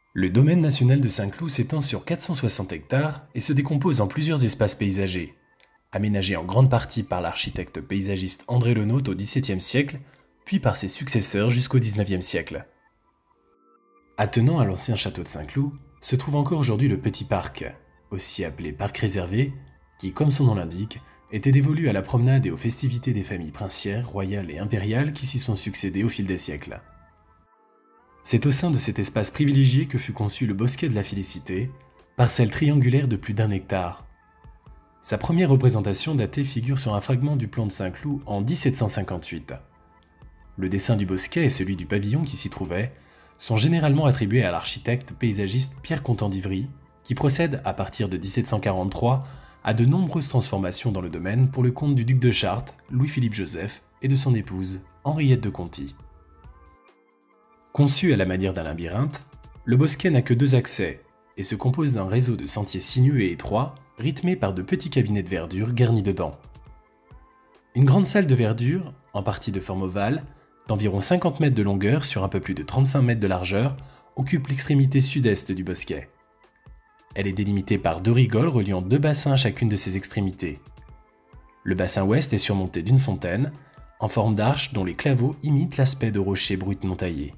Le domaine national de Saint-Cloud s'étend sur 460 hectares et se décompose en plusieurs espaces paysagers, aménagés en grande partie par l'architecte paysagiste André Le Nôtre au XVIIe siècle, puis par ses successeurs jusqu'au XIXe siècle. Attenant à l'ancien château de Saint-Cloud, se trouve encore aujourd'hui le Petit Parc, aussi appelé parc réservé, qui, comme son nom l'indique, était dévolu à la promenade et aux festivités des familles princières, royales et impériales qui s'y sont succédées au fil des siècles. C'est au sein de cet espace privilégié que fut conçu le Bosquet de la Félicité, parcelle triangulaire de plus d'1 hectare. Sa première représentation datée figure sur un fragment du plan de Saint-Cloud en 1758. Le dessin du bosquet et celui du pavillon qui s'y trouvait sont généralement attribués à l'architecte paysagiste Pierre Contant d'Ivry, qui procède à partir de 1743 à de nombreuses transformations dans le domaine pour le compte du duc de Chartres, Louis-Philippe Joseph, et de son épouse, Henriette de Conti. Conçu à la manière d'un labyrinthe, le bosquet n'a que 2 accès et se compose d'un réseau de sentiers sinueux et étroits, rythmés par de petits cabinets de verdure garnis de bancs. Une grande salle de verdure, en partie de forme ovale, d'environ 50 mètres de longueur sur un peu plus de 35 mètres de largeur, occupe l'extrémité sud-est du bosquet. Elle est délimitée par 2 rigoles reliant 2 bassins à chacune de ses extrémités. Le bassin ouest est surmonté d'une fontaine, en forme d'arche dont les claveaux imitent l'aspect de rochers brutement taillés.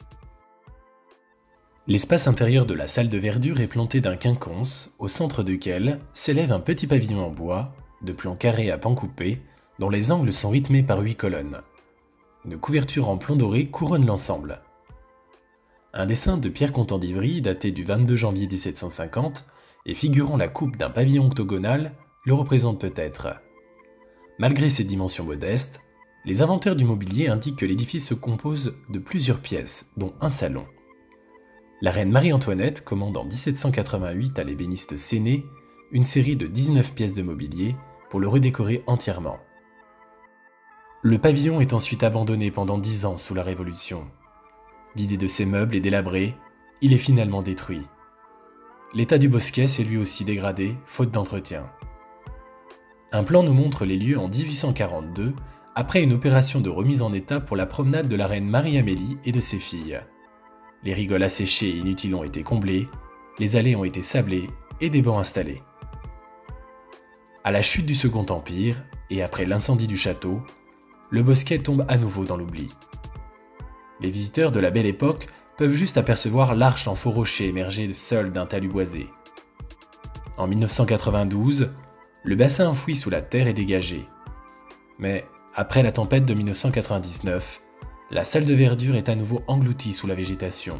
L'espace intérieur de la salle de verdure est planté d'un quinconce, au centre duquel s'élève un petit pavillon en bois, de plan carré à pans coupés, dont les angles sont rythmés par 8 colonnes. Une couverture en plomb doré couronne l'ensemble. Un dessin de Pierre Contant d'Ivry, daté du 22 janvier 1750, et figurant la coupe d'un pavillon octogonal, le représente peut-être. Malgré ses dimensions modestes, les inventaires du mobilier indiquent que l'édifice se compose de plusieurs pièces, dont un salon. La reine Marie-Antoinette commande en 1788 à l'ébéniste Séné une série de 19 pièces de mobilier pour le redécorer entièrement. Le pavillon est ensuite abandonné pendant 10 ans sous la Révolution. Vidé de ses meubles et délabré, il est finalement détruit. L'état du bosquet s'est lui aussi dégradé, faute d'entretien. Un plan nous montre les lieux en 1842, après une opération de remise en état pour la promenade de la reine Marie-Amélie et de ses filles. Les rigoles asséchées et inutiles ont été comblées, les allées ont été sablées et des bancs installés. À la chute du Second Empire, et après l'incendie du château, le bosquet tombe à nouveau dans l'oubli. Les visiteurs de la Belle Époque peuvent juste apercevoir l'arche en faux rocher émergée seule d'un talus boisé. En 1992, le bassin enfoui sous la terre est dégagé. Mais après la tempête de 1999, la salle de verdure est à nouveau engloutie sous la végétation.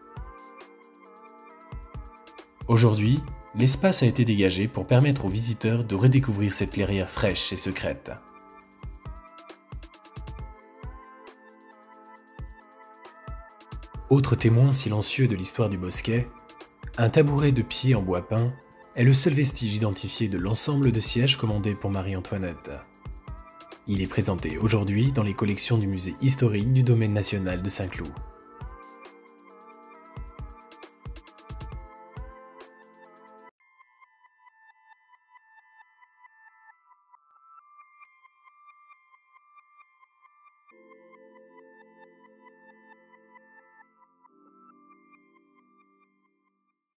Aujourd'hui, l'espace a été dégagé pour permettre aux visiteurs de redécouvrir cette clairière fraîche et secrète. Autre témoin silencieux de l'histoire du bosquet, un tabouret de pied en bois peint est le seul vestige identifié de l'ensemble de sièges commandés pour Marie-Antoinette. Il est présenté aujourd'hui dans les collections du musée historique du domaine national de Saint-Cloud.